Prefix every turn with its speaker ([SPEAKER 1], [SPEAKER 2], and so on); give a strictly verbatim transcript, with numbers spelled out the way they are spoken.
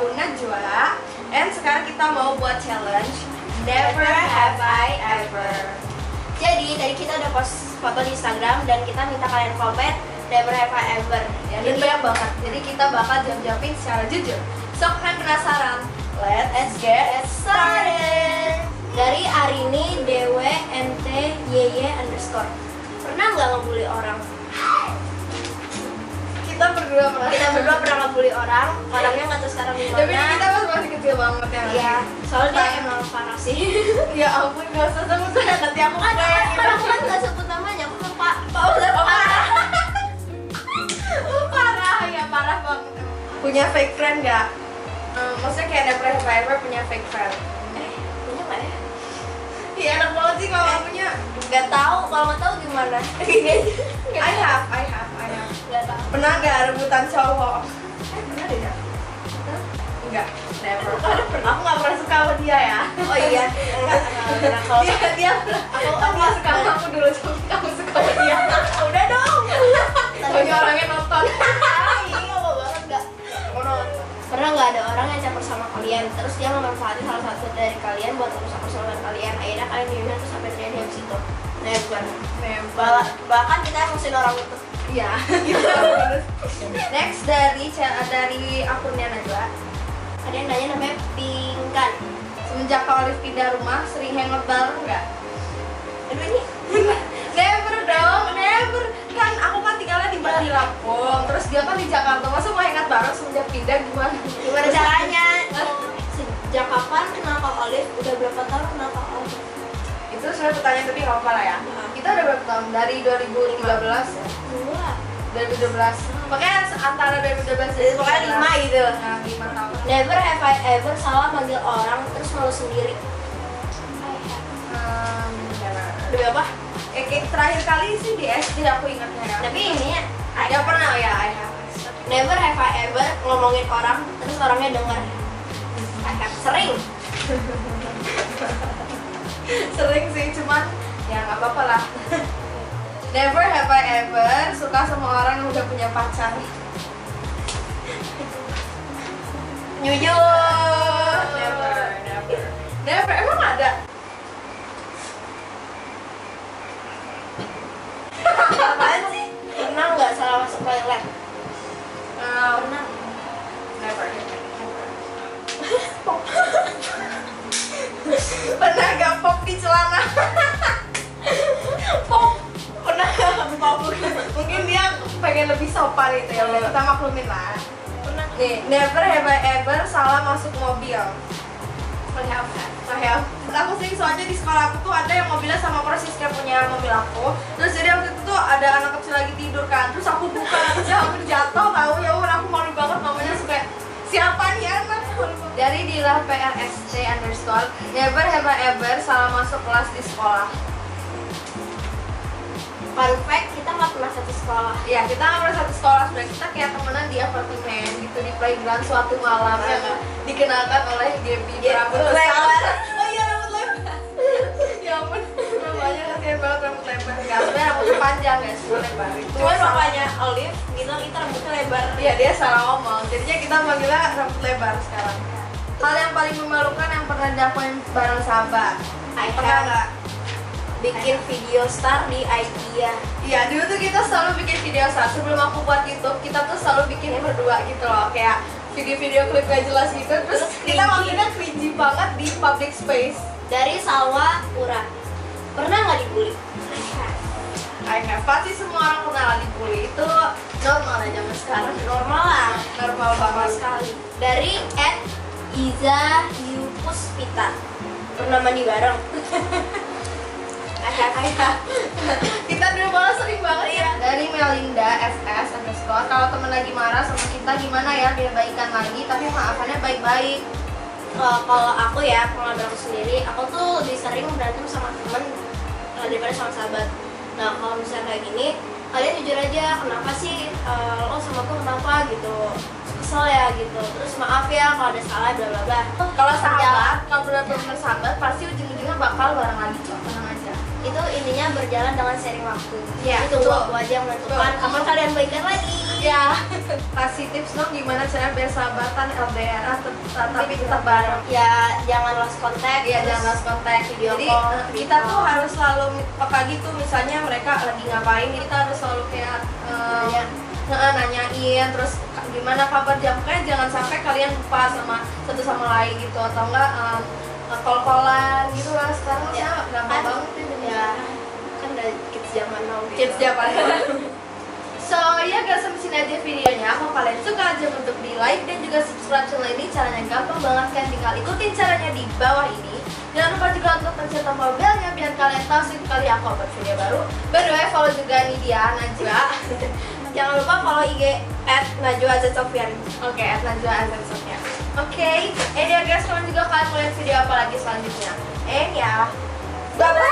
[SPEAKER 1] aku Najwa. And sekarang kita mau buat challenge Never Have I Ever.
[SPEAKER 2] Jadi tadi kita udah post foto di Instagram dan kita minta kalian komen Never Have I Ever.
[SPEAKER 1] Ya, dan banyak banget. Jadi kita bakal jawab-jawabin secara jujur. So kalian penasaran? Let's get started.
[SPEAKER 2] Dari Arini D W N T Y Y underscore. Pernah nggak ngebully orang?
[SPEAKER 1] Kita berdua pernah.
[SPEAKER 2] Kita berdua pernah ngebully orang. Orangnya nggak tahu sekarang di mana.
[SPEAKER 1] Tapi kita masih masih kecil banget ya.
[SPEAKER 2] Iya. Soalnya dia emang parah sih.
[SPEAKER 1] Ya ampun, nggak usah sebut nanti aku
[SPEAKER 2] Kan
[SPEAKER 1] kayak
[SPEAKER 2] kan aku kan nggak sebut namanya. Aku lupa.
[SPEAKER 1] Pak Ustadz parah. Parah ya, parah banget. Punya fake friend nggak? Hmm, maksudnya kayak Never Have I Ever punya fake friend.
[SPEAKER 2] Eh, punya nggak ya?
[SPEAKER 1] Iya enak banget sih kalau punya.
[SPEAKER 2] Nggak tahu. Kalau nggak tahu gimana?
[SPEAKER 1] I have, I have, I have.
[SPEAKER 2] Nggak tahu.
[SPEAKER 1] Pernah nggak rebutan cowok?
[SPEAKER 2] Eh, pernah deh ya?
[SPEAKER 1] Enggak, never. Aku nggak pernah suka sama dia ya.
[SPEAKER 2] Oh iya. Enggak, enggak pernah. Kalau
[SPEAKER 1] Dia, dia,
[SPEAKER 2] aku
[SPEAKER 1] aku
[SPEAKER 2] aku
[SPEAKER 1] nggak suka sama aku dulu, tapi kamu suka sama dia. Udah dong. Soalnya orangnya nonton.
[SPEAKER 2] Iya, mau banget nggak? Pernah nggak ada orang yang campur sama kalian, terus dia memanfaatkan salah satu dari kalian buat merusak persoalan kalian, akhirnya kalian dihina terus sampai terjadi habis itu. Never.
[SPEAKER 1] Never.
[SPEAKER 2] Bah- bahkan kita emosin orang itu.
[SPEAKER 1] Iya. Next dari dari akunnya Najwa.
[SPEAKER 2] Ada yang nanya namanya Pingkan.
[SPEAKER 1] Semenjak Kak Olive pindah rumah, sering hangout bareng nggak?
[SPEAKER 2] Aduh ini
[SPEAKER 1] Never dong, never. Kan aku kan tinggalnya di Bali Lampung, terus dia kan di Jakarta. Masa mau hangout bareng semenjak pindah gimana?
[SPEAKER 2] gimana caranya? Sejak kapan kenal Kak Olive? Udah berapa tahun kenal Kak Olive?
[SPEAKER 1] Itu sebenarnya pertanyaan tapi nggak apa lah ya. Kita udah berapa tahun? Dari dua ribu tiga belas ya?
[SPEAKER 2] Dua.
[SPEAKER 1] dua ribu dua belas. Pokoknya antara dua ribu dua belas dan
[SPEAKER 2] Pokoknya lima gitu.
[SPEAKER 1] Nah, lima tahun.
[SPEAKER 2] Never have I ever salah manggil orang terus malu sendiri.
[SPEAKER 1] Um,
[SPEAKER 2] Demi apa?
[SPEAKER 1] eh, kayak terakhir kali sih di S D aku ingatnya ya.
[SPEAKER 2] Tapi ini ya,
[SPEAKER 1] Ada pernah ya, I have.
[SPEAKER 2] never have I ever ngomongin orang terus orangnya denger. I have sering.
[SPEAKER 1] Sering sih, cuman ya nggak apa-apa lah. Never have I ever suka sama orang yang udah punya pacar.
[SPEAKER 2] Jujur.
[SPEAKER 1] Never, never, never. Emang ada?
[SPEAKER 2] Apaan sih? Pernah nggak salah masuk toilet?
[SPEAKER 1] Um,
[SPEAKER 2] Pernah.
[SPEAKER 1] never. Pernah gak pop di celana?
[SPEAKER 2] Pop. Pernah nggak pop?
[SPEAKER 1] Mungkin dia pengen lebih sopan gitu ya, udah kita maklumin lah.
[SPEAKER 2] Pernah.
[SPEAKER 1] Nih, never have I ever salah masuk mobil. I have, I have. Aku sering soalnya di sekolah aku tuh ada yang mobilnya sama persis kayak punya mobil aku. Terus jadi waktu itu tuh ada anak kecil lagi tidur kan. Terus aku buka aja, hampir jatuh tahu ya. Udah aku malu banget, mamanya suka siapa nih anak? Dari Dila P R S T underscore. Never have I ever salah masuk kelas di sekolah.
[SPEAKER 2] Fun fact, kita nggak pernah satu sekolah.
[SPEAKER 1] Ya, kita nggak pernah satu sekolah, sebenarnya kita kayak temenan di apartemen gitu di playground suatu malam yang dikenalkan oleh Gaby rambut
[SPEAKER 2] lebar.
[SPEAKER 1] Oh iya, rambut lebar. Ya ampun, namanya kasihan banget rambut lebar. Enggak, sebenarnya rambutnya panjang guys, cuma lebar. Itu
[SPEAKER 2] Cuman
[SPEAKER 1] salah-
[SPEAKER 2] bapaknya Olive bilang itu rambutnya lebar.
[SPEAKER 1] Iya, dia salah ngomong. Jadinya kita manggilnya rambut lebar sekarang. Hal yang paling memalukan yang pernah dilakuin bareng sahabat.
[SPEAKER 2] I
[SPEAKER 1] Pernah
[SPEAKER 2] have.
[SPEAKER 1] nggak?
[SPEAKER 2] Bikin video star di IKEA.
[SPEAKER 1] Iya, dulu tuh kita selalu bikin video saat sebelum aku buat YouTube, kita tuh selalu bikin berdua gitu loh, kayak video-video klip gak jelas gitu. Terus kita makinnya cringy banget di public space.
[SPEAKER 2] Dari Salwa Pura. Pernah nggak dibully?
[SPEAKER 1] I have, pasti semua orang pernah lah dibully. Itu normal aja zaman sekarang.
[SPEAKER 2] Normal lah.
[SPEAKER 1] Normal banget.
[SPEAKER 2] Sekali. Dari Ed Iza Yupuspita. Pernah mandi bareng?
[SPEAKER 1] Ayah, ayah. Kita dulu malah sering banget ya. Dari Melinda F S underscore. Kalau temen lagi marah sama kita gimana ya biar baikan lagi, tapi maafannya baik-baik.
[SPEAKER 2] Uh, kalau aku ya, pengalaman aku sendiri, aku tuh lebih sering berantem sama temen uh, daripada sama sahabat. Nah, kalau misalnya kayak gini, kalian jujur aja, kenapa sih uh, lo sama aku kenapa gitu, kesel ya gitu, terus maaf ya kalau ada salah bla bla bla.
[SPEAKER 1] Kalau sahabat, kalau benar-benar sahabat, pasti ujung-ujungnya bakal bareng lagi kok, tenang aja.
[SPEAKER 2] Itu intinya berjalan dengan sering waktu.
[SPEAKER 1] Iya,
[SPEAKER 2] Itu
[SPEAKER 1] betul.
[SPEAKER 2] waktu aja yang menentukan
[SPEAKER 1] Betul.
[SPEAKER 2] kapan kalian baikan lagi.
[SPEAKER 1] Ya, kasih tips dong gimana cara biar sahabatan L D R tet- tapi tetap bareng.
[SPEAKER 2] Ya jangan lost contact.
[SPEAKER 1] Iya,
[SPEAKER 2] terus
[SPEAKER 1] jangan lost contact.
[SPEAKER 2] video
[SPEAKER 1] Jadi
[SPEAKER 2] call,
[SPEAKER 1] eh,
[SPEAKER 2] video
[SPEAKER 1] kita tuh
[SPEAKER 2] call.
[SPEAKER 1] harus selalu peka gitu, misalnya mereka lagi ngapain, kita harus selalu kayak eh,
[SPEAKER 2] Nanya.
[SPEAKER 1] eh, nanyain, terus ka- gimana kabar jam, kayak jangan sampai kalian lupa sama satu sama lain gitu, atau enggak eh, eh, call-callan gitu lah. Sekarang
[SPEAKER 2] Ya,
[SPEAKER 1] ya, gampang
[SPEAKER 2] kan-
[SPEAKER 1] banget ya.
[SPEAKER 2] Ya kan dari kids zaman now. gitu.
[SPEAKER 1] Kids zaman So ya guys, sampai sini aja videonya. Kalau kalian suka, jangan untuk di like dan juga subscribe channel ini. Caranya gampang banget kan, tinggal ikutin caranya di bawah ini. Jangan lupa juga untuk pencet tombol belnya biar kalian tahu setiap kali aku upload video baru. By the way, follow juga nih dia, Najwa.
[SPEAKER 2] Jangan lupa follow I G at Najwa Azatsofian.
[SPEAKER 1] Oke, at Najwa Azatsofian. Oke, and ya guys, kalian juga kalian mau lihat video apa lagi selanjutnya. And ya, bye bye.